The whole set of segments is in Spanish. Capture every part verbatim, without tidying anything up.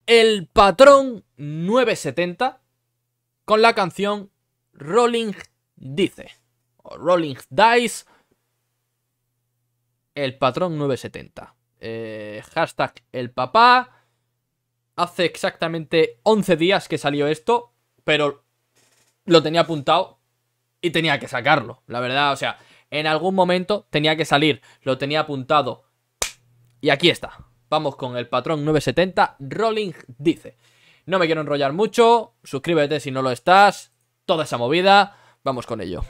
El Patrón novecientos setenta con la canción Rolling Dice o Rolling Dice. El Patrón novecientos setenta. Eh, hashtag el papá. Hace exactamente once días que salió esto, pero lo tenía apuntado y tenía que sacarlo, la verdad. O sea, en algún momento tenía que salir, lo tenía apuntado y aquí está. Vamos con el Patrón novecientos setenta, Rolling Dice. No me quiero enrollar mucho, suscríbete si no lo estás, toda esa movida, vamos con ello.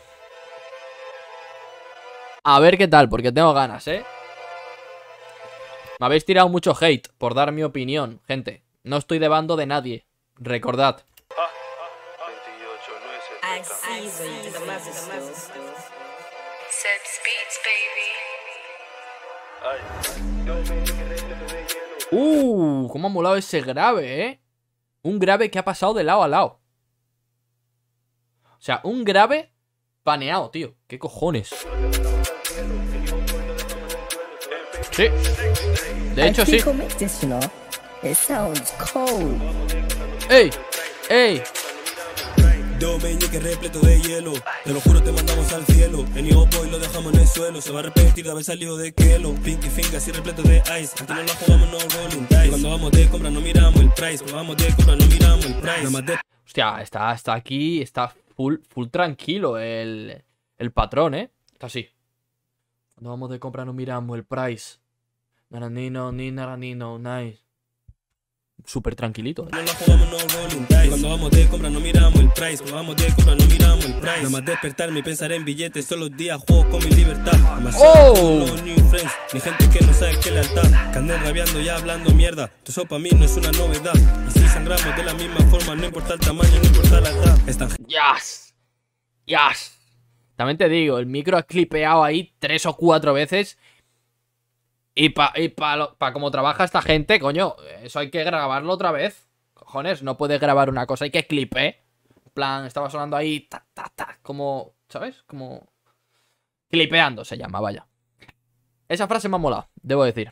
A ver qué tal, porque tengo ganas, ¿eh? Me habéis tirado mucho hate por dar mi opinión, gente. No estoy de bando de nadie, recordad. Uh, cómo ha molado ese grave, ¿eh? Un grave que ha pasado de lado a lado. O sea, un grave paneado, tío. ¿Qué cojones? Sí. De hecho, sí. ¡Ey! ¡Ey! Dos meñiques repleto de hielo, te lo juro te mandamos al cielo. En Yo Boy lo dejamos en el suelo, se va a arrepentir de haber salido de Kelo. Pinky finger así repleto de ice, aquí no la jugamos, no rolling dice. Cuando vamos de compra no miramos el price, cuando vamos de compra no miramos el price. De... Hostia, está, está aquí, está full, full tranquilo el, el patrón, ¿eh? Está así. Cuando vamos de compra no miramos el price. Naranino, ni naranino, nice. Súper tranquilito, ¿eh? No la jugamos, no rolling dice. Cuando vamos de compra no miramos el price, cuando vamos de compra no miramos el price. Nada más despertarme y pensar en billetes, todos los días juego con mi libertad. ¡Oh! No new friends, ni gente que no sabe qué lealtad. Que anden rabiando y hablando mierda, tu eso para mí no es una novedad. Y si sangramos de la misma forma, no importa el tamaño, no importa la edad. Están... ¡Yes! ¡Yes! También te digo, el micro ha clipeado ahí tres o cuatro veces. Y para y pa, pa como trabaja esta gente, coño, eso hay que grabarlo otra vez. Cojones, no puedes grabar una cosa, hay que clipe. En plan, estaba sonando ahí, ta, ta, ta, como, ¿sabes? Como... clipeando se llama, vaya. Esa frase me ha molado, debo decir.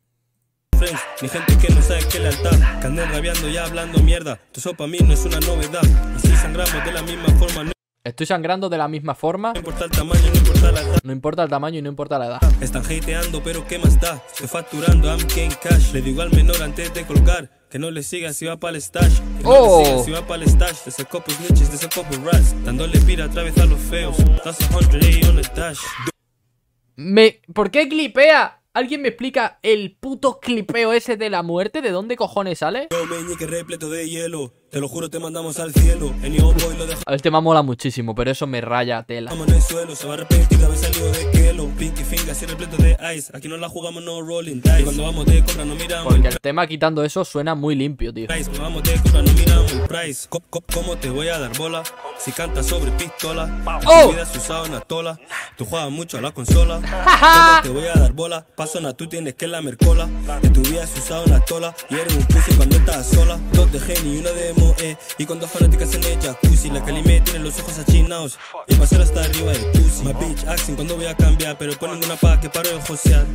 Ni gente que no sabe qué lealtad, que anden rabiando y hablando mierda, tu eso para mí no es una novedad. Y si sangramos de la misma forma, no... Estoy sangrando de la misma forma. No importa el tamaño, no importa la edad. No importa el tamaño y no importa la edad. Están hateando, pero ¿qué más da? Estoy facturando, I'm getting cash. Le digo al menor antes de colgar que no le siga si va para el stash. Que no oh. le siga si va para el stash. De ese copo snitches, de ese copo rats. Dándole pira otra vez a los feos. That's a hundred A on the dash. Me... ¿Por qué clipea? ¿Alguien me explica el puto clipeo ese de la muerte? ¿De dónde cojones sale? Yo meñique repleto de hielo, te lo juro te mandamos al cielo. En Yo Boy lo dejamos. El tema mola muchísimo, pero eso me raya tela. En el suelo, se va a arrepentir de haber salido de Kelo. Pinky finger así repleto de ice, aquí no la jugamos, no rolling dice. Cuando vamos de compra no miramos. Porque el tema quitando eso suena muy limpio, tío. Cuando vamos de compra no miramos el price. ¿Cómo te voy a dar bola? Si cantas sobre pistola. ¡Oh! Tu vida has usado una tola. Tú juegas mucho a la consola. ¿Cómo te voy a dar bola? Pasona, tú tienes que la mercola. En tu vida has usado una tola. Y eres un pussy cuando estás sola. Dos de Geni y una de Moe. Y con dos fanáticas en el jacuzzi. La Calime tiene los ojos achinados. Y pasar hasta arriba de pussy. My bitch asking cuando voy a cambiar. Pero ponen una pa' que paro de josear.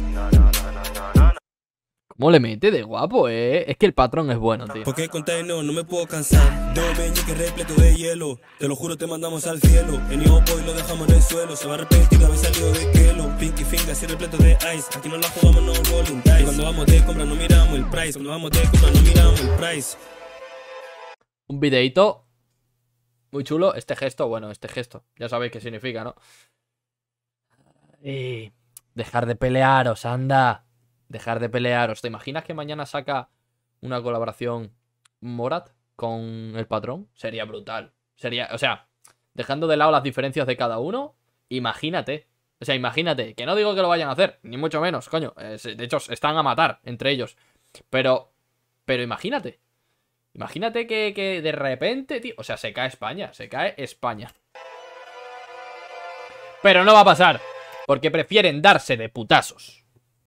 ¿Cómo le mete de guapo, eh? Es que el patrón es bueno, tío. Porque contar no, no me puedo cansar. Dos meñiques repleto de hielo, te lo juro te mandamos al cielo. En Yo Boy lo dejamos en el suelo, se va a arrepentir de haber salido de Kelo. Pinky finger así repleto de ice, aquí no la jugamos, no rolling dice. Cuando vamos de compra no miramos el price, cuando vamos de compra no miramos el price. Un videito muy chulo. Este gesto, bueno, este gesto, ya sabéis qué significa, ¿no? Y dejar de pelearos, anda. Dejar de pelearos. ¿Te imaginas que mañana saca una colaboración Morat con el patrón? Sería brutal. Sería, o sea, dejando de lado las diferencias de cada uno, imagínate. O sea, imagínate. Que no digo que lo vayan a hacer, ni mucho menos, coño. De hecho, están a matar entre ellos. Pero, pero imagínate. Imagínate que, que de repente, tío. O sea, se cae España. Se cae España. Pero no va a pasar. Porque prefieren darse de putazos.